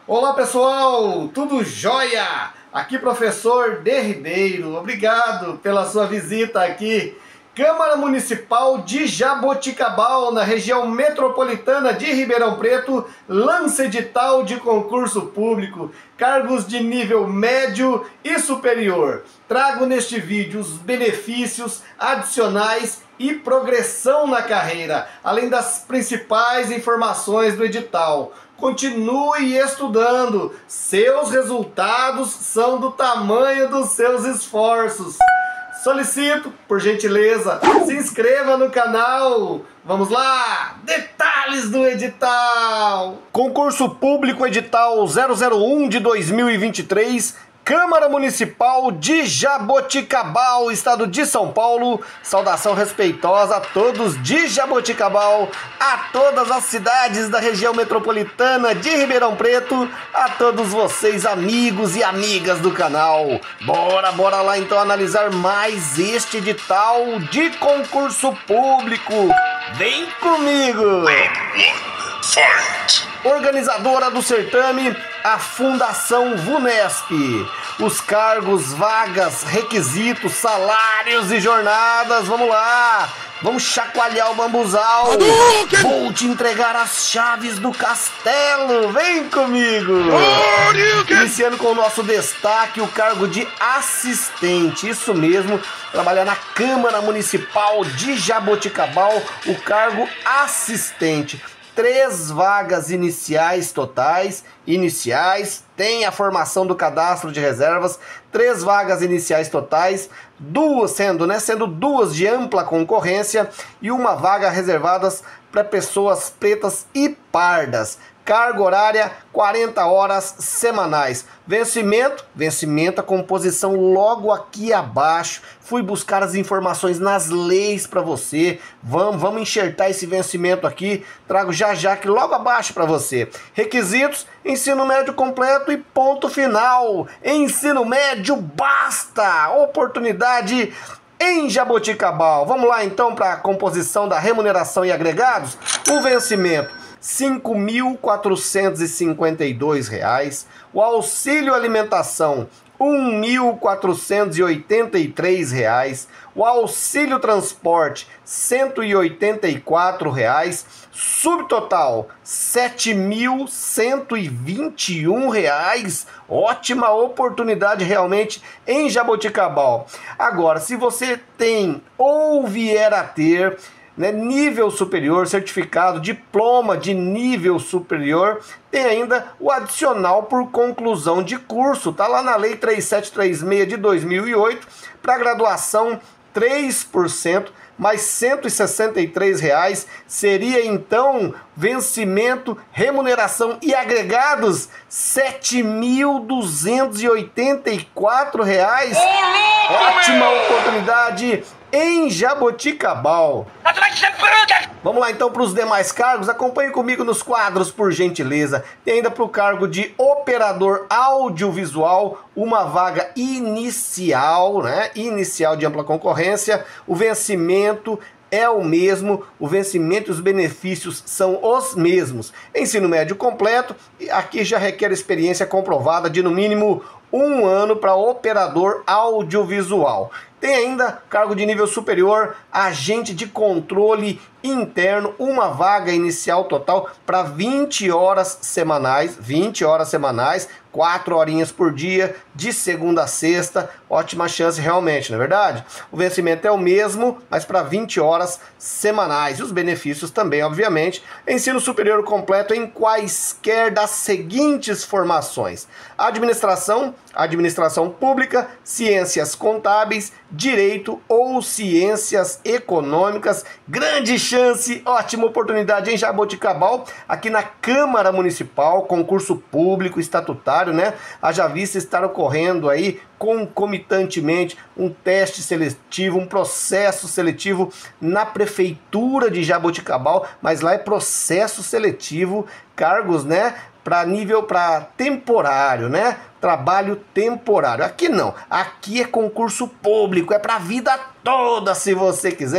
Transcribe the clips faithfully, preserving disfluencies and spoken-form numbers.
Olá pessoal, tudo jóia? Aqui professor D. Ribeiro, obrigado pela sua visita aqui. Câmara Municipal de Jaboticabal, na região metropolitana de Ribeirão Preto, lança edital de concurso público, cargos de nível médio e superior. Trago neste vídeo os benefícios adicionais e progressão na carreira, além das principais informações do edital. Continue estudando, seus resultados são do tamanho dos seus esforços. Solicito, por gentileza, se inscreva no canal. Vamos lá! Detalhes do edital! Concurso Público Edital zero zero um de dois mil e vinte e três, Câmara Municipal de Jaboticabal, Estado de São Paulo. Saudação respeitosa a todos de Jaboticabal, a todas as cidades da região metropolitana de Ribeirão Preto, a todos vocês amigos e amigas do canal. Bora, bora lá então analisar mais este edital de concurso público. Vem comigo! Organizadora do certame, a Fundação VUNESP. Os cargos, vagas, requisitos, salários e jornadas. Vamos lá! Vamos chacoalhar o bambuzal. Vou te entregar as chaves do castelo. Vem comigo! Iniciando com o nosso destaque, o cargo de assistente. Isso mesmo, trabalhar na Câmara Municipal de Jaboticabal, o cargo assistente. Três vagas iniciais totais, iniciais, tem a formação do cadastro de reservas, três vagas iniciais totais, duas sendo, né, sendo duas de ampla concorrência e uma vaga reservadas para pessoas pretas e pardas. Carga horária, quarenta horas semanais. Vencimento, vencimento, a composição logo aqui abaixo. Fui buscar as informações nas leis para você. Vamos, vamos enxertar esse vencimento aqui. Trago já já aqui logo abaixo para você. Requisitos, ensino médio completo e ponto final. Ensino médio basta. Oportunidade em Jaboticabal. Vamos lá então para a composição da remuneração e agregados. O vencimento, cinco mil quatrocentos e cinquenta e dois reais. O auxílio alimentação, um mil quatrocentos e oitenta e três reais. O auxílio transporte, cento e oitenta e quatro reais. Subtotal, sete mil cento e vinte e um reais. Ótima oportunidade realmente em Jaboticabal. Agora, se você tem ou vier a ter, né, nível superior, certificado, diploma de nível superior, tem ainda o adicional por conclusão de curso. Tá lá na Lei três sete três seis de dois mil e oito, para graduação três por cento, mais cento e sessenta e três reais, seria então vencimento, remuneração e agregados sete mil duzentos e oitenta e quatro reais. Ótima oportunidade em Jaboticabal. Vamos lá então para os demais cargos. Acompanhe comigo nos quadros, por gentileza. Tem ainda para o cargo de operador audiovisual uma vaga inicial, né? Inicial de ampla concorrência. O vencimento é o mesmo, o vencimento e os benefícios são os mesmos. Ensino médio completo, aqui já requer experiência comprovada de no mínimo um ano para operador audiovisual. Tem ainda cargo de nível superior, agente de controle interno, uma vaga inicial total para vinte horas semanais, vinte horas semanais, quatro horinhas por dia, de segunda a sexta. Ótima chance realmente, não é verdade? O vencimento é o mesmo, mas para vinte horas semanais. E os benefícios também, obviamente. Ensino superior completo em quaisquer das seguintes formações: administração, administração pública, ciências contábeis, direito ou ciências econômicas. Grande chance, ótima oportunidade em Jaboticabal, aqui na Câmara Municipal, concurso público estatutário, né? Haja vista estar ocorrendo aí concomitantemente um teste seletivo, um processo seletivo na Prefeitura de Jaboticabal, mas lá é processo seletivo, cargos, né, para nível, para temporário, né? Trabalho temporário. Aqui não, aqui é concurso público, é para a vida toda, se você quiser.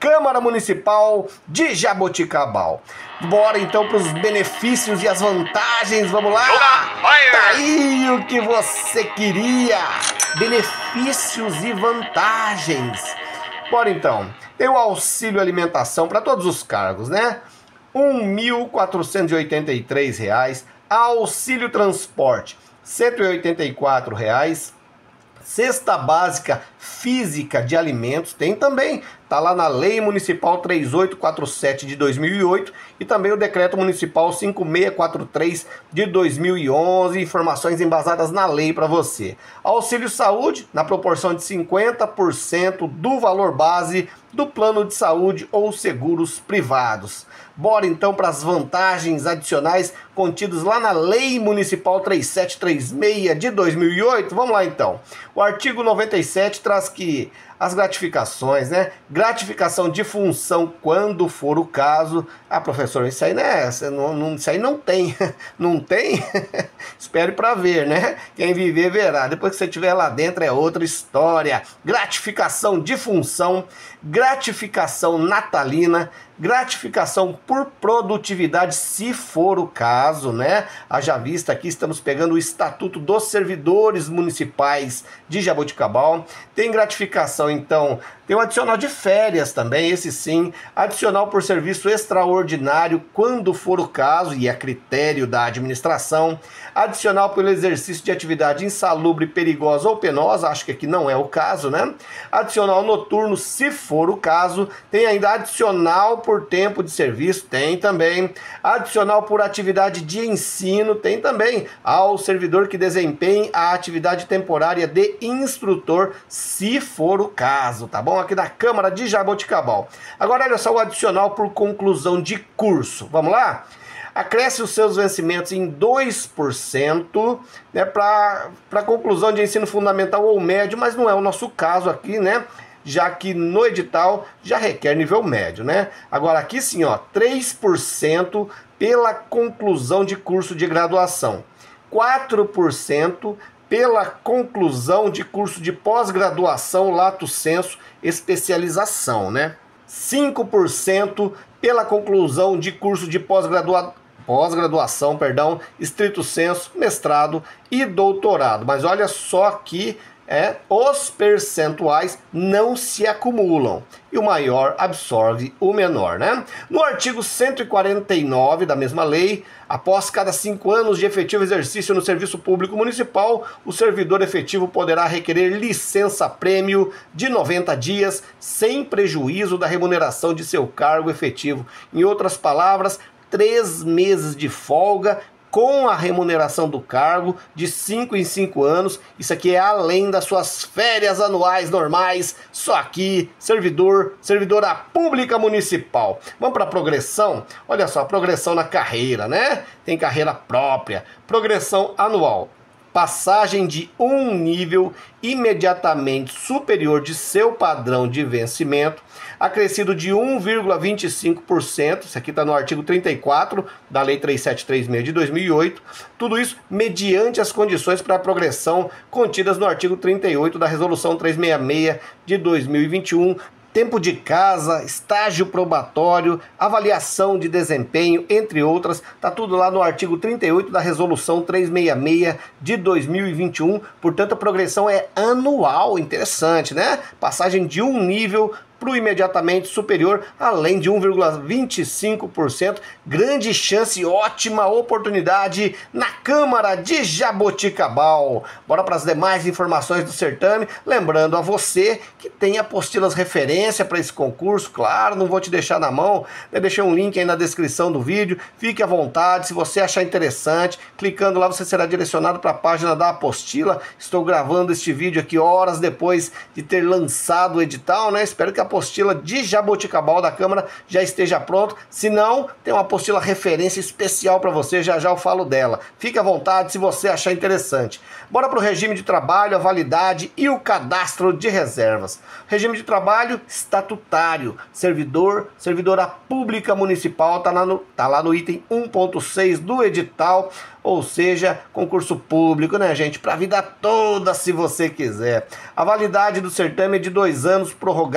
Câmara Municipal de Jaboticabal. Bora então para os benefícios e as vantagens, vamos lá? Tá aí o que você queria, benefícios e vantagens. Bora então, tem o auxílio alimentação para todos os cargos, né? um mil quatrocentos e oitenta e três reais, auxílio transporte, cento e oitenta e quatro reais. Cesta básica física de alimentos tem também, tá lá na Lei Municipal três mil oitocentos e quarenta e sete de dois mil e oito e também o Decreto Municipal cinco mil seiscentos e quarenta e três de dois mil e onze, informações embasadas na lei para você. Auxílio saúde na proporção de cinquenta por cento do valor base do plano de saúde ou seguros privados. Bora então para as vantagens adicionais contidas lá na Lei Municipal três mil setecentos e trinta e seis de dois mil e oito. Vamos lá então. O artigo noventa e sete traz que as gratificações, né? Gratificação de função quando for o caso. Ah, professor, isso aí, né? Não, não, isso aí não tem. Não tem? Espere para ver, né? Quem viver verá. Depois que você estiver lá dentro é outra história. Gratificação de função, gratificação natalina, gratificação por produtividade, se for o caso, né? Haja vista aqui, estamos pegando o Estatuto dos Servidores Municipais de Jaboticabal. Tem gratificação, então, tem o adicional de férias também, esse sim, adicional por serviço extraordinário, quando for o caso, e a critério da administração, adicional pelo exercício de atividade insalubre, perigosa ou penosa, acho que aqui não é o caso, né? Adicional noturno, se for o caso, tem ainda adicional por tempo de serviço, tem também, adicional por atividade de ensino, tem também, ao servidor que desempenhe a atividade temporária de instrutor, se for o caso, tá bom? Aqui da Câmara de Jaboticabal. Agora olha só o adicional por conclusão de curso, vamos lá? Acresce os seus vencimentos em dois por cento, né, para conclusão de ensino fundamental ou médio, mas não é o nosso caso aqui, né? Já que no edital já requer nível médio, né? Agora aqui sim, ó, três por cento pela conclusão de curso de graduação, quatro por cento pela conclusão de curso de pós-graduação, lato sensu, especialização, né? cinco por cento pela conclusão de curso de pós-graduação, pós-graduação, perdão, estrito sensu, mestrado e doutorado. Mas olha só aqui, é, os percentuais não se acumulam e o maior absorve o menor, né? No artigo cento e quarenta e nove da mesma lei, após cada cinco anos de efetivo exercício no serviço público municipal, o servidor efetivo poderá requerer licença-prêmio de noventa dias, sem prejuízo da remuneração de seu cargo efetivo. Em outras palavras, três meses de folga com a remuneração do cargo de cinco em cinco anos. Isso aqui é além das suas férias anuais normais, só aqui, servidor, servidora pública municipal. Vamos para a progressão? Olha só, progressão na carreira, né? Tem carreira própria, progressão anual. Passagem de um nível imediatamente superior de seu padrão de vencimento, acrescido de um vírgula vinte e cinco por cento, isso aqui está no artigo trinta e quatro da Lei três mil setecentos e trinta e seis de dois mil e oito, tudo isso mediante as condições para a progressão contidas no artigo trinta e oito da Resolução trezentos e sessenta e seis de dois mil e vinte e um, tempo de casa, estágio probatório, avaliação de desempenho, entre outras, tá tudo lá no artigo trinta e oito da Resolução trezentos e sessenta e seis de dois mil e vinte e um, portanto a progressão é anual, interessante, né? Passagem de um nível para o imediatamente superior, além de um vírgula vinte e cinco por cento, grande chance, ótima oportunidade na Câmara de Jaboticabal. Bora para as demais informações do certame, lembrando a você que tem apostilas referência para esse concurso, claro, não vou te deixar na mão, eu deixei um link aí na descrição do vídeo, fique à vontade, se você achar interessante, clicando lá você será direcionado para a página da apostila. Estou gravando este vídeo aqui horas depois de ter lançado o edital, né? Espero que a apostila de Jaboticabal da Câmara já esteja pronto, se não, tem uma apostila referência especial para você, já já eu falo dela. Fique à vontade se você achar interessante. Bora para o regime de trabalho, a validade e o cadastro de reservas. Regime de trabalho estatutário, servidor, servidora pública municipal, tá lá no, tá lá no item um ponto seis do edital, ou seja, concurso público, né, gente? Para a vida toda, se você quiser. A validade do certame é de dois anos, prorrogáveis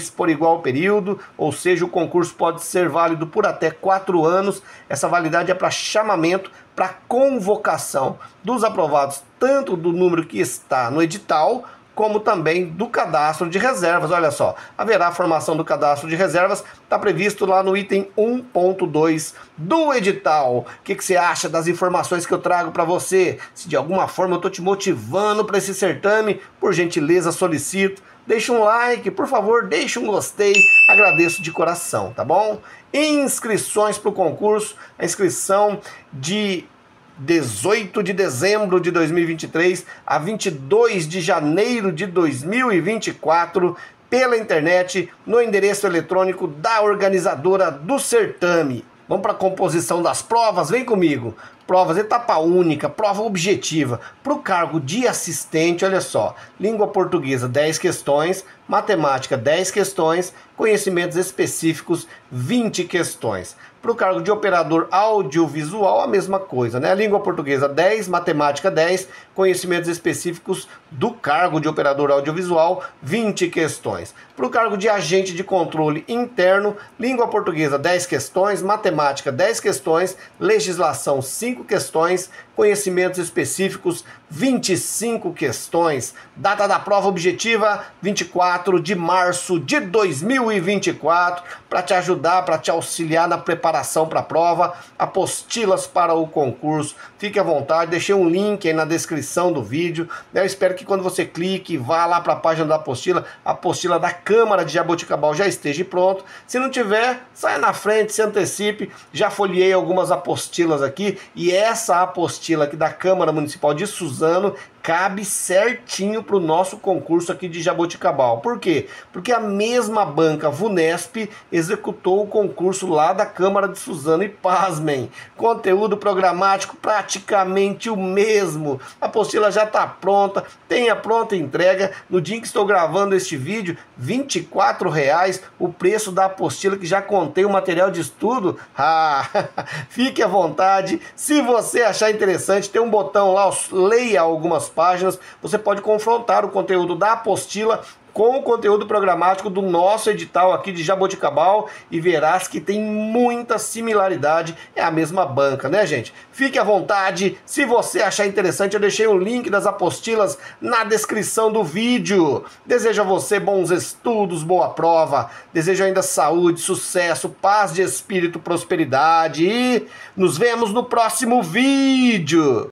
três por igual período, ou seja, o concurso pode ser válido por até quatro anos. Essa validade é para chamamento, para convocação dos aprovados, tanto do número que está no edital, como também do cadastro de reservas. Olha só, haverá a formação do cadastro de reservas, está previsto lá no item um ponto dois do edital. O que, que você acha das informações que eu trago para você? Se de alguma forma eu estou te motivando para esse certame, por gentileza solicito, deixa um like, por favor, deixa um gostei, agradeço de coração, tá bom? Inscrições para o concurso, a inscrição de dezoito de dezembro de dois mil e vinte e três a vinte e dois de janeiro de dois mil e vinte e quatro pela internet no endereço eletrônico da organizadora do certame. Vamos para a composição das provas? Vem comigo. Provas, etapa única, prova objetiva. Para o cargo de assistente, olha só, língua portuguesa, dez questões, matemática, dez questões, conhecimentos específicos, vinte questões. Para o cargo de operador audiovisual, a mesma coisa, né? Língua portuguesa, dez, matemática, dez, conhecimentos específicos do cargo de operador audiovisual, vinte questões. Para o cargo de agente de controle interno, língua portuguesa, dez questões, matemática, dez questões, legislação, cinco questões, conhecimentos específicos, vinte e cinco questões. Data da prova objetiva, vinte e quatro de março de dois mil e vinte e quatro, para te ajudar, para te auxiliar na preparação para a prova, apostilas para o concurso. Fique à vontade, deixei um link aí na descrição do vídeo. Eu espero que quando você clique, vá lá para a página da apostila, a apostila da Câmara de Jaboticabal já esteja pronto. Se não tiver, saia na frente, se antecipe. Já folhei algumas apostilas aqui e essa apostila aqui da Câmara Municipal de Suzano cabe certinho para o nosso concurso aqui de Jaboticabal. Por quê? Porque a mesma banca Vunesp executou o concurso lá da Câmara de Suzano e pasmem, conteúdo programático praticamente o mesmo. A apostila já está pronta, tem a pronta entrega. No dia em que estou gravando este vídeo, vinte e quatro reais o preço da apostila que já contém o material de estudo. Ah, fique à vontade. Se você achar interessante, tem um botão lá, leia algumas páginas, você pode confrontar o conteúdo da apostila com o conteúdo programático do nosso edital aqui de Jaboticabal e verás que tem muita similaridade, é a mesma banca, né, gente? Fique à vontade, se você achar interessante, eu deixei o link das apostilas na descrição do vídeo. Desejo a você bons estudos, boa prova, desejo ainda saúde, sucesso, paz de espírito, prosperidade e nos vemos no próximo vídeo.